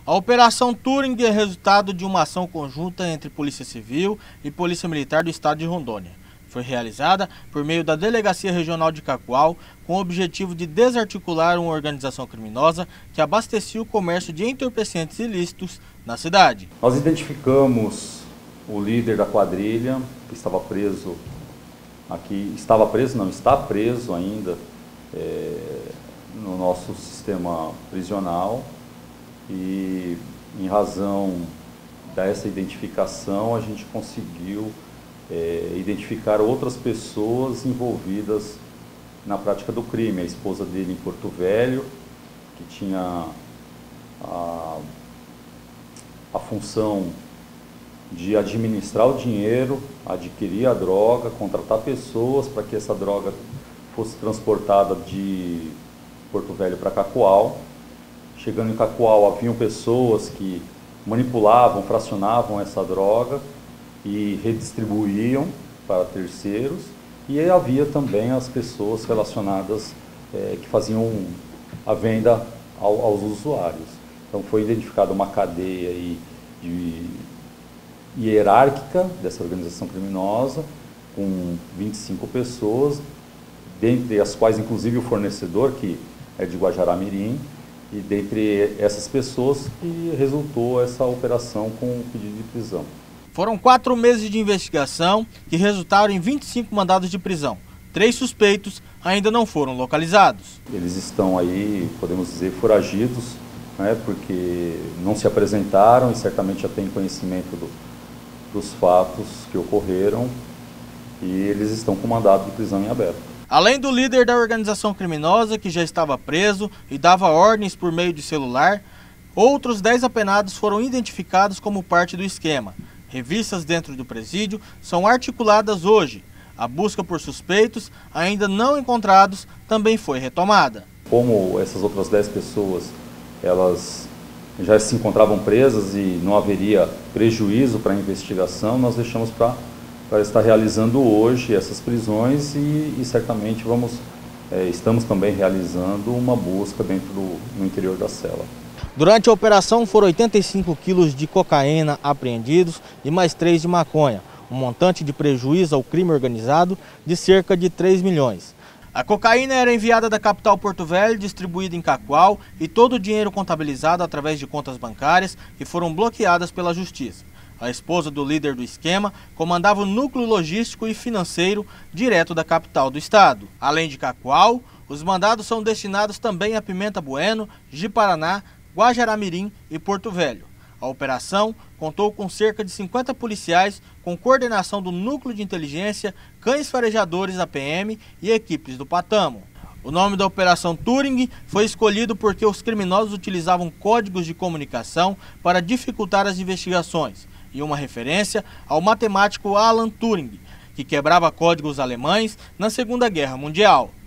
A Operação Turing é resultado de uma ação conjunta entre Polícia Civil e Polícia Militar do Estado de Rondônia. Foi realizada por meio da Delegacia Regional de Cacoal, com o objetivo de desarticular uma organização criminosa que abastecia o comércio de entorpecentes ilícitos na cidade. Nós identificamos o líder da quadrilha, que estava preso aqui, está preso ainda no nosso sistema prisional, e em razão dessa identificação a gente conseguiu identificar outras pessoas envolvidas na prática do crime. A esposa dele em Porto Velho, que tinha a função de administrar o dinheiro, adquirir a droga, contratar pessoas para que essa droga fosse transportada de Porto Velho para Cacoal. Chegando em Cacoal, haviam pessoas que manipulavam, fracionavam essa droga e redistribuíam para terceiros, e havia também as pessoas relacionadas que faziam a venda aos usuários. Então foi identificada uma cadeia hierárquica dessa organização criminosa, com 25 pessoas, dentre as quais inclusive o fornecedor, que é de Guajará-Mirim, e dentre essas pessoas que resultou essa operação com pedido de prisão. Foram 4 meses de investigação que resultaram em 25 mandados de prisão. 3 suspeitos ainda não foram localizados. Eles estão aí, podemos dizer, foragidos, né, porque não se apresentaram e certamente já têm conhecimento dos fatos que ocorreram, e eles estão com mandado de prisão em aberto. Além do líder da organização criminosa, que já estava preso e dava ordens por meio de celular, outros 10 apenados foram identificados como parte do esquema. Revistas dentro do presídio são articuladas hoje. A busca por suspeitos, ainda não encontrados, também foi retomada. Como essas outras 10 pessoas, elas já se encontravam presas e não haveria prejuízo para a investigação, nós deixamos para estar realizando hoje essas prisões e certamente estamos também realizando uma busca no interior da cela. Durante a operação foram 85 quilos de cocaína apreendidos e mais 3 de maconha, um montante de prejuízo ao crime organizado de cerca de 3 milhões. A cocaína era enviada da capital Porto Velho, distribuída em Cacoal, e todo o dinheiro contabilizado através de contas bancárias que foram bloqueadas pela Justiça. A esposa do líder do esquema comandava o núcleo logístico e financeiro direto da capital do estado. Além de Cacoal, os mandados são destinados também a Pimenta Bueno, Ji-Paraná, Guajará-Mirim e Porto Velho. A operação contou com cerca de 50 policiais, com coordenação do Núcleo de Inteligência, cães farejadores da PM e equipes do Patamo. O nome da Operação Turing foi escolhido porque os criminosos utilizavam códigos de comunicação para dificultar as investigações, e uma referência ao matemático Alan Turing, que quebrava códigos alemães na Segunda Guerra Mundial.